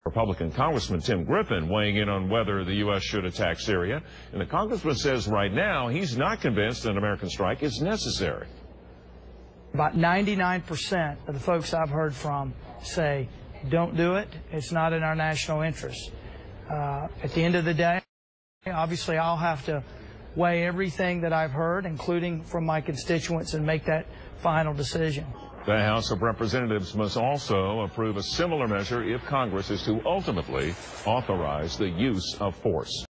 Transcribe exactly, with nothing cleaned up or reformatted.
Republican Congressman Tim Griffin weighing in on whether the U S should attack Syria. And the congressman says right now he's not convinced an American strike is necessary. About ninety-nine percent of the folks I've heard from say, don't do it. It's not in our national interest. Uh, at the end of the day, obviously I'll have to weigh everything that I've heard, including from my constituents, and make that final decision. The House of Representatives must also approve a similar measure if Congress is to ultimately authorize the use of force.